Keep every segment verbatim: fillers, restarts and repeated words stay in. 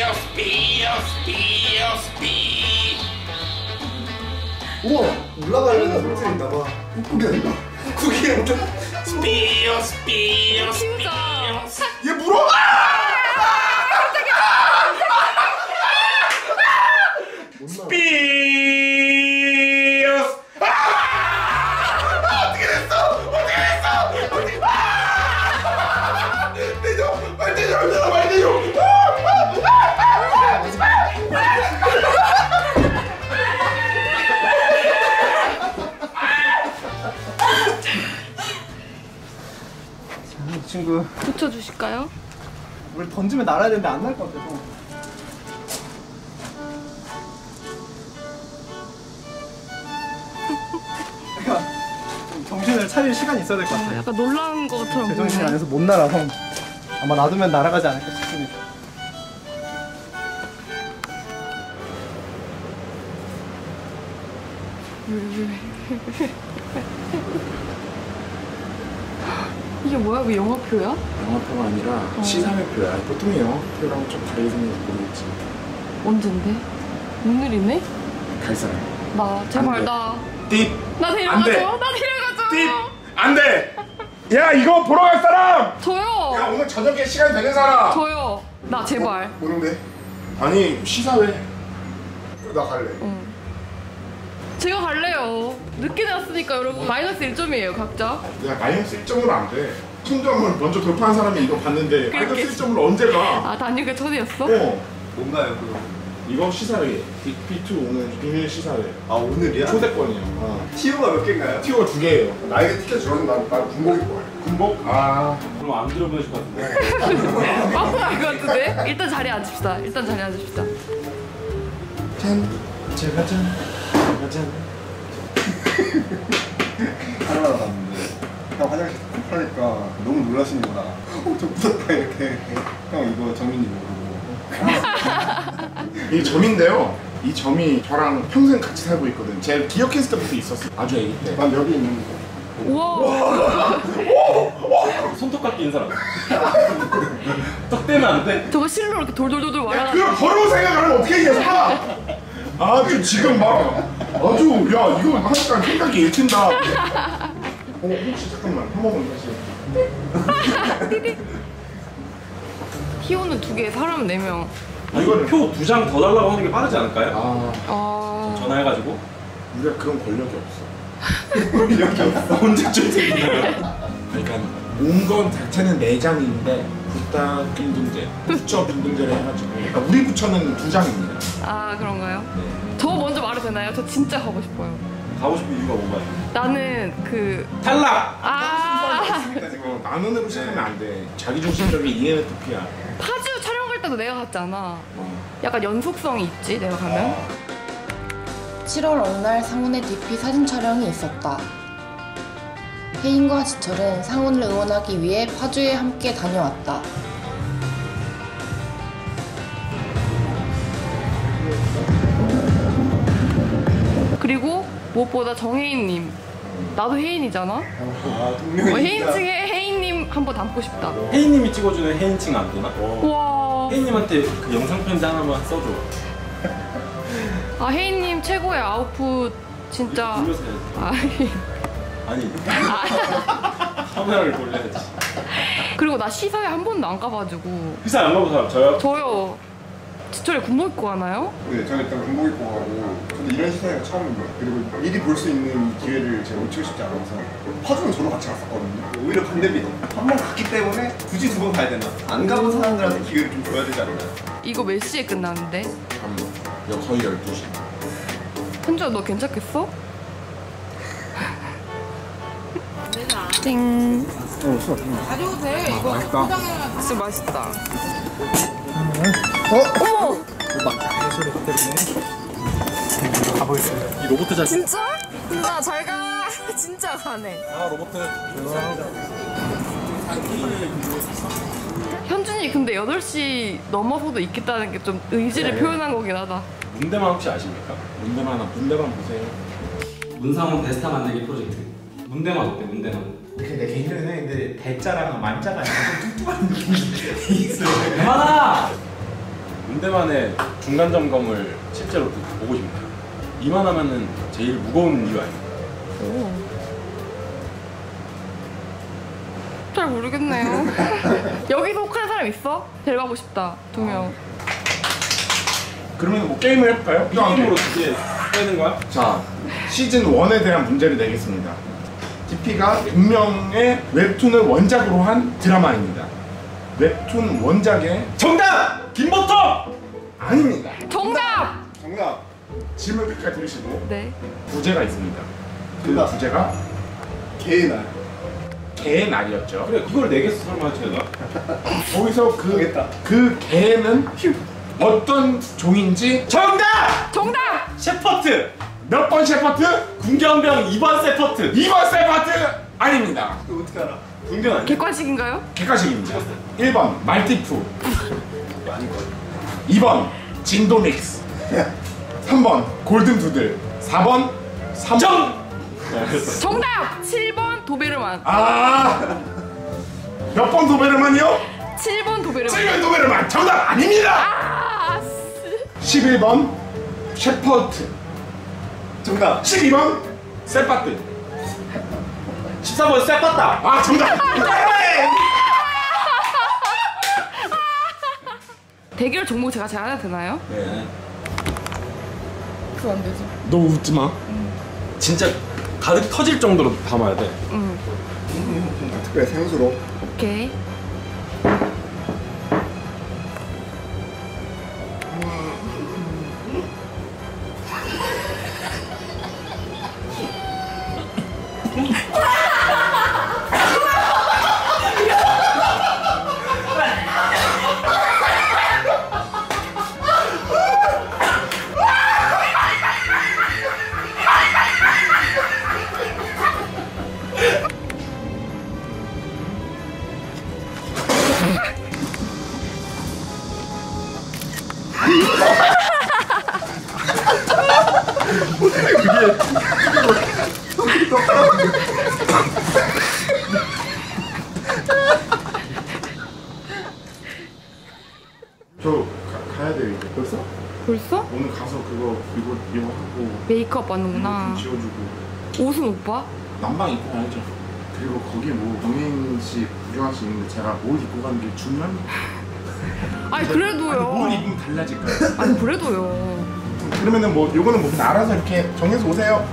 스피어 스피어 스피. 우와 올라가려는 소리 들린다봐. 국국이 아닌가? 국국이 아닌가? 스피어 스피어 스피어. 얘 물어? 스피어. 어떻게 됐어? 어떻게 됐어? 어떻게? 내줘 빨리 내줘 얼마나 빨리 내줘. 이 친구 붙여주실까요? 우리 던지면 날아야 되는데 안 날 것 같아서. 그러니까 좀 정신을 차릴 시간이 있어야 될 것 같아. 어, 약간 놀라운 것처럼 제정신이 보이네. 안에서 못 날아서 아마 놔두면 날아가지 않을까 싶습니다. 이게 뭐야? 왜 영화표야? 영화표가 아니라 어. 시사회표야. 보통의 영화표랑 좀 다르게 생겨서 모르겠지. 언젠데? 오늘이네? 갈 사람. 나 제발 돼. 나. 띠! 나 안 돼. 데려가줘. 나 데려가줘. 띠! 안 돼! 야 이거 보러 갈 사람! 야 저요. 오늘 저녁에 시간 되는 사람! 저요. 나 제발. 모르는데? 아니 시사회. 나 갈래. 응. 제가 갈래요. 늦게 났으니까 여러분 마이너스 일 점이에요 각자. 야 마이너스 일 점으로 안 돼. 천점을 먼저 돌파한 사람이 이거 봤는데 그렇게. 마이너스 일 점으로 언제 가? 아 단유가 천이었어? 어. 뭔가요 그거? 이거 시사회. 빅피투 오늘 비밀 시사회. 아 오늘이야? 초대권이요. 어. 티오가 몇 개인가요? 티오가 두 개예요. 나에게 티켓 주면 난, 난 군복 입고 갈래. 군복? 아. 그럼 안 들어보실 것 같은데. 아무도 알것 같은데? 일단 자리에 앉읍시다. 일단 자리에 앉읍시다. 짠. 제가 짠. 제가 짠. 하러 갔는데 형 화장실 하니까 너무 놀라시는구나. 어, 저 무섭다 이렇게. 형 이거 정민이 모르고. 이 점인데요. 이 점이 저랑 평생 같이 살고 있거든. 제가 기억했을 때부터 있었어. 아주 애기 때. 난 여기 있는 거. 우와. 손톱 깎기 인 사람. 떡 떼면 안 돼? 저거 실로 이렇게 돌돌돌돌 말아가지고. 그럼 더러운 생각을 하면 어떻게 이겨 사? 아주 지금 막 아주 야 이거 하니까 생각이 읽힌다. 어 혹시 잠깐만 한 번만 다시. 피오는 두 개, 사람 네 명. 아, 이거 표 두 장 더 달라고 하는 게 빠르지 않을까요? 아 아. 전화해가지고. 우리가 그런 권력이 없어. 권력이 없어. 언제쯤 생기나요? 그러니까 온 건 자체는 네 장인데 부탁 빈둥제, 부처 빈둥제를 해가지고 그러니까 우리 부처는 두 장입니다. 아 그런가요? 네. 저 먼저 말해도 되나요? 저 진짜 가고 싶어요. 가고 싶은 이유가 뭔가요? 나는 그 탈락! 아 어, 나눈으로 시작하면 안 돼. 자기중심적인 이엔에프피야. 파주 촬영 갈 때도 내가 갔잖아. 어. 약간 연속성이 있지 내가 가면. 칠월 어느 날 상훈의 디피 사진 촬영이 있었다. 혜인과 지철은 상훈을 응원하기 위해 파주에 함께 다녀왔다. 그리고 무엇보다 정혜인님. 나도 혜인이잖아. 아 동명이. 어, 혜인 층에 혜인님 한번 담고 싶다. 혜인님이 찍어주는 혜인칭 안 되나? 와. 혜인님한테 그 영상 편지 하나만 써줘. 아 혜인님 최고의 아웃풋 진짜. 돌려서 해야지. 아, 아니. 카메라를 돌려야지. 그리고 나 시사회 한 번도 안 가가지고. 회사 안 가본 사람 저요? 저요. 지철이 군복 입고 가나요? 네, 저는 일단 군복 입고 가고 저도 이런 시사회가 처음입니다. 그리고 미리 볼 수 있는 이 기회를 제가 놓치고 싶지 않아서 파주는 저도 같이 갔었거든요. 오히려 반대입니다. 한 번 갔기 때문에 굳이 두 번 가야 되나? 안 가본 사람들한테 기회를 좀 줘야 되지 않나? 이거 몇 시에 끝나는데? 잠깐만. 여 거의 열두 시. 현주야 너 괜찮겠어? 땡. 어, 수업. 가져도 돼. 이거 맛있다. 진짜 맛있다. 어? 어머! 소리 때문에 가보겠습니다. 이 로봇 자식. 진짜? 나 잘 가. 진짜 가네. 아 로봇. 현준이 근데 여덟 시 넘어서도 있겠다는 게 좀 의지를 네. 표현한 거긴 하다. 문대만 혹시 아십니까? 문대만 문대만 보세요. 문상훈 베스타 만들기 프로젝트. 문대만 어때? 문대만. 내 개인적인 생각인데 대자랑 만자가 약간 좀 뚱뚱한 느낌이 있어요. 그만아! 문대만의 중간 점검을 실제로 보고 싶네요. 이만하면은 제일 무거운 이유 아니에요? 오. 잘 모르겠네요. 여기서 혹한 사람 있어? 데려가고 싶다. 두 명. 그러면 뭐 게임을 해볼까요? 게임으로 이제 빼는 거야? 자, 시즌 일에 대한 문제를 내겠습니다. 디피가 분명의 웹툰을 원작으로 한 드라마입니다. 웹툰 원작의 정답! 김보터! 아닙니다. 정답! 정답. 질문 끝까지 들으시고 네. 부제가 있습니다. 그 정답. 부제가 개의 날. 개의 날이었죠. 그래, 이걸 내겠어, 설마 제가? 거기서 그, 알겠다. 그 개는 어떤 종인지 정답! 정답! 셰퍼트! 몇 번 셰퍼트? 군경병 이 번 세퍼트! 이 번 셰퍼트 아닙니다. 이거 어떻게 알아? 군경 아니야? 객관식인가요? 객관식입니다. 일 번 말티푸, 이거 아닌 거 같아. 이 번 진도믹스, 삼 번 골든두들, 사 번 삼 번 정! 정답! 칠 번 도베르만. 아! 몇 번 도베르만이요? 칠 번 도베르만. 칠 번 도베르만 정답 아닙니다! 아! 쓰- 십일 번 셰퍼트, 정답. 십이 번 세파트. 십삼 번 세봤다! 아 정답! 대결 종목 제가 제안해도 되나요? 네. 그거 안 되지. 너 웃지 마. 진짜 가득 터질 정도로 담아야 돼. 응. 특별히 생수로. 오케이. 저 가, 가야 돼요 이제. 벌써? 벌써? 오늘 가서 그거 이거 이거 하고 메이크업 하는구나. 좀 지워주고 옷은 오빠? 난방 입고 가야죠. 그리고 거기 뭐 정인 씨 구경할 수 있는데 제가 뭘 입고 가는 게 중요한? 아니 그래도요. 뭘 입으면 달라질까요? 아니 그래도요. 그러면은 뭐 요거는 뭐 그냥 알아서 이렇게 정해서 오세요.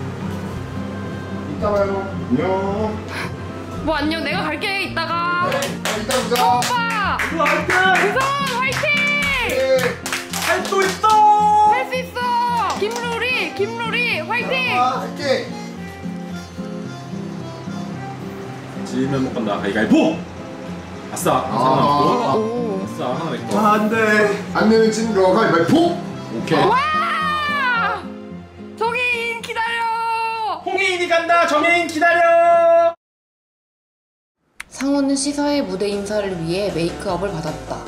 이따 봐요. 안녕. 뭐 안녕. 내가 갈게 이따가. 이따 보자. 오빠. 그 화이팅! 우선 화이팅! 할 수 있어! 할 수 있어. 김루리 김루리 화이팅! 아, 할게. 지면 못 간다. 가위가위보! 아싸! 하나 남고. 오. 아싸, 하나 냈고. 안 돼. 안 내면 진 거 가위바위보. 오케이. 와! 정혜인 기다려. 홍혜인이 간다! 정혜인 기다려! 상호는 시사회 무대 인사를 위해 메이크업을 받았다.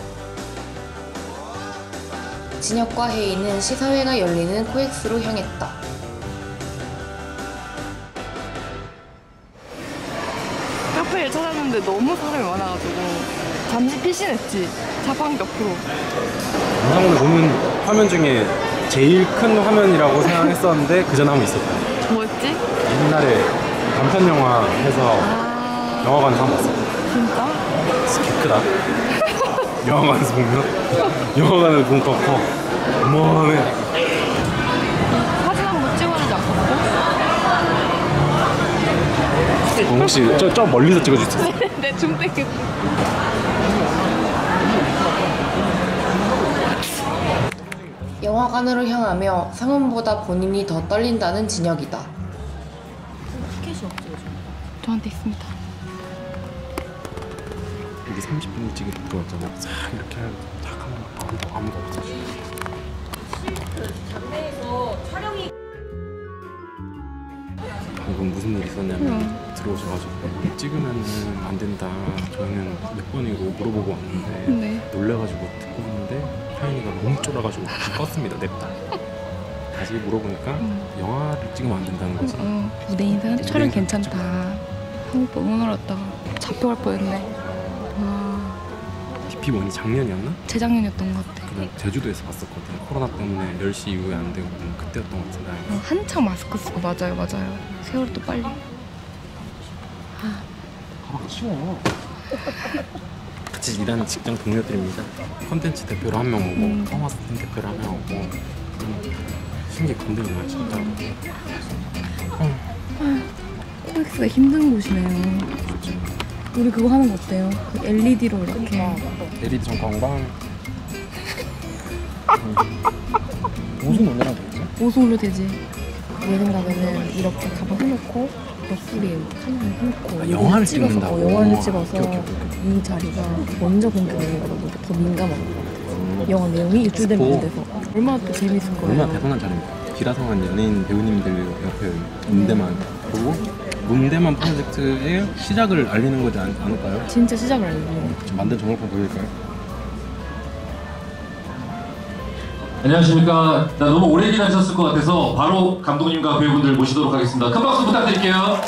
진혁과 혜인은 시사회가 열리는 코엑스로 향했다. 카페를 찾았는데 너무 사람이 많아가지고 잠시 피신했지. 자방 옆으로. 영상을 보는 화면 중에 제일 큰 화면이라고 생각했었는데 그 전에 한번 있었다. 뭐였지? 옛날에 단편 영화 해서 아 영화관에서 한번 봤어. 진짜? 개 크다. 영화관에서 보면 영화관에서 보니까 커. 어머네. 사진 한번 찍어주지 않겠어? 어, 혹시 저, 저 멀리서 찍어줄 수 있어? 내줌 땡겨. 영화관으로 향하며 상훈보다 본인이 더 떨린다는 진혁이다. 저한테 있습니다. 여기 삼십 분 일찍 들어왔잖아. 싹 이렇게 하고 딱 하면 아무도, 아무도 없어. 장내에서 촬영이 방금 무슨 일 있었냐면 들어오셔가지고 찍으면은 안 된다. 저희는 몇 번이고 물어보고 왔는데 네. 놀래가지고 듣고 있는데 하연이가 너무 쫄아가지고 껐습니다. 냅다. 다시 물어보니까 영화를 찍으면 안 된다는 거지. 어, 무대 인사는 촬영 괜찮다. 한국 응원하러 왔다가 잡혀갈 뻔했네. 와. 디피 원이 작년이었나? 재작년이었던 것 같아. 그냥 제주도에서 봤었거든. 코로나 때문에 열 시 이후에 안 되고 그때였던 것 같은데. 어, 한창 마스크 쓰고 맞아요 맞아요. 세월도 빨리. 가방 치워. 같이 일하는 직장 동료들입니다. 컨텐츠 대표로 한 명 오고 음. 커머스 대표로 한 명 오고 신기해 건드리네 진짜. 코엑스가 힘든 곳이네요. 우리 그거 하는 거 어때요? 그 엘이디로 이렇게 엘이디 전광방 무슨 노래랑 되겠지? 오송으로 되지. 내 생각에는 이렇게 가방 해놓고 옆구리에 카메라 해놓고 아, 영화를 찍어서, 찍는다고? 어, 영화를 찍어서 오케이, 오케이, 오케이. 이 자리가 먼저 공개되는 거다 보니까 더 민감한 것 같아. 영화 내용이 유출되면 안 돼서 얼마나 또 재밌을 거예요. 얼마나 대단한 자리입니까? 기라성한 연예인 배우님들 옆에 문대만 그리고 문대만 프로젝트의 시작을 알리는 거지 않, 않을까요? 진짜 시작을 알리고. 좀 만든 정보판 보여줄까요? 안녕하십니까. 나 너무 오래 기다리셨을 것 같아서 바로 감독님과 배우분들 모시도록 하겠습니다. 큰 박수 부탁드릴게요.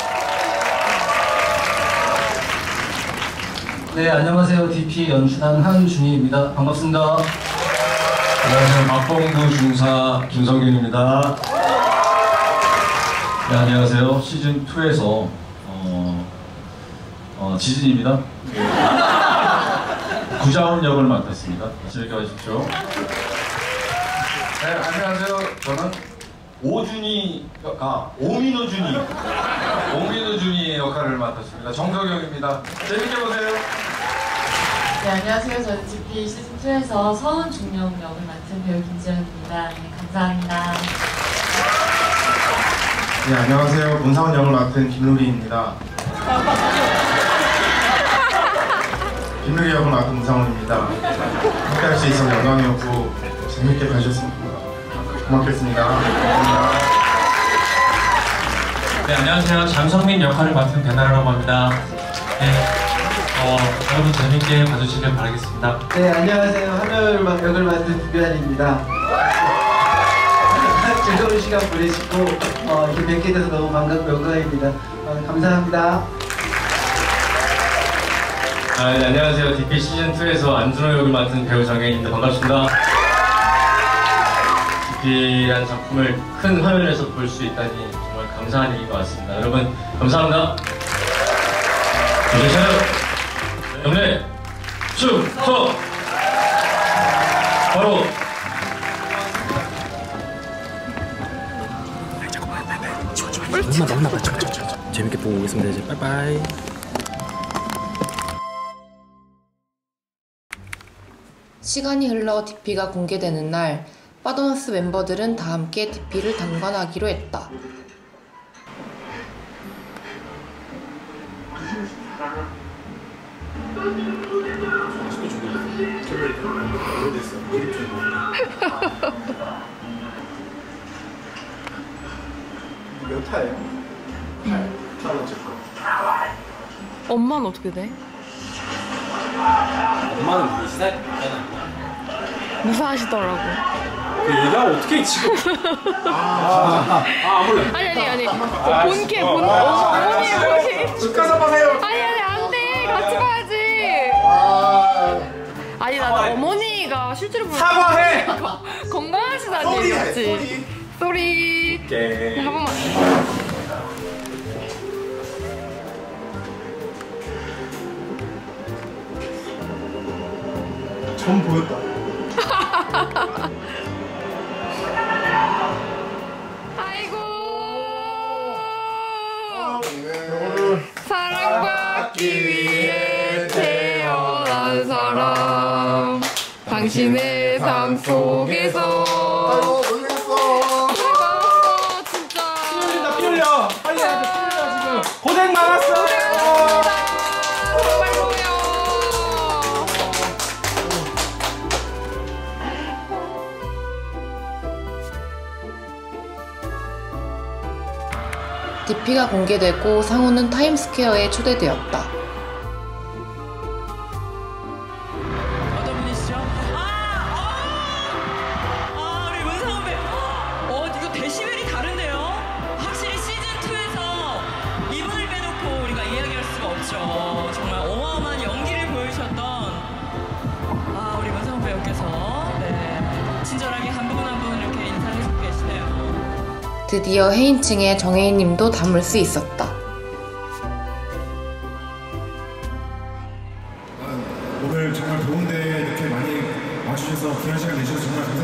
네, 안녕하세요. 디피 연출한 한준희입니다. 반갑습니다. 안녕하세요. 박봉구 중사 김성균입니다. 네, 안녕하세요. 시즌 투에서 어, 어, 지진입니다. 구자원 역을 맡았습니다. 재밌게 봐주십시오. 네, 안녕하세요. 저는 오준이, 아, 오민호 준이, 오민호 준이의 역할을 맡았습니다. 정석영입니다. 재밌게 보세요. 네, 안녕하세요. 저는 디피 시즌 투에서 서운 중령 역을 맡은 배우 김지연입니다. 네, 감사합니다. 네, 안녕하세요. 문사원 역을 맡은 김루리입니다. 김루리 역을 맡은 문상원입니다. 함께할 수 있어서 영광이었고 재밌게 봐주셨습니다. 고맙겠습니다. 감사합니다. 네, 안녕하세요. 장성민 역할을 맡은 배나라라고 합니다. 네, 어, 여러분 재밌게 봐주시길 바라겠습니다. 네, 안녕하세요. 한별 역을 맡은 구비안입니다. 즐거운 시간 보내시고 어, 이렇게 뵙게 돼서 너무 반갑고 영광입니다. 어, 감사합니다. 아, 네, 안녕하세요. 디피 시즌 투에서 안준호 역을 맡은 배우 정혜인입니다. 반갑습니다. 디피라는 작품을 큰 화면에서 볼 수 있다니 정말 감사한 일인 것 같습니다. 여러분 감사합니다. 이제 촬영 영래 축소 바로 너무나 너무나 맞죠 맞죠 맞죠. 재밌게 보고 오겠습니다. 이제 빠이빠이. 시간이 흘러 디피가 공개되는 날 빠도너스 멤버들은 다 함께 디피를 당관하기로 했다. 몇 타예요? 팔 번째 거. 엄마는 어떻게 돼? 엄마는 우리 시사했잖아. 무사하시더라고. 그 얘가 어떻게 지금? 아, 아, 몰라. 아니 아니 아니. 본캐 본 어머니 본캐. 집 가서 봐세요. 아니 아니 안 돼. 같이 봐야지. 아니 나는 어머니가 실제로 보면 사과해. 건강하시다는 얘기였지. 쏘리. 오케이. 한 번만. 전 보였다. 아이고. 사랑받기 위해 태어난 사람. 당신의 삶 속에서. 아이고 고생했어. 아이고 진짜. 피 흘린다 피 흘려. 빨리 해야 돼. 피 흘려 지금. 고생 많았어. 디피가 공개되고 상우는 타임스퀘어에 초대되었다. 어떤 분이시죠? 아! 어! 아, 우리 문상훈 배우. 어, 이거 데시벨이 다른데요? 확실히 시즌투에서 이분을 빼놓고 우리가 이야기할 수가 없죠. 정말 어마어마한 연기를 보여주셨던 드디어 해인층에 정혜인님도 담을 수 있었다. 오늘 정말 더운데 이렇게 많이 와주셔서 귀한 시간 내주셔서 정말 감사합니다.